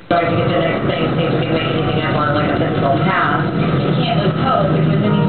Trying to get the next thing seems to be making it on like a physical task. You can't lose hope because then you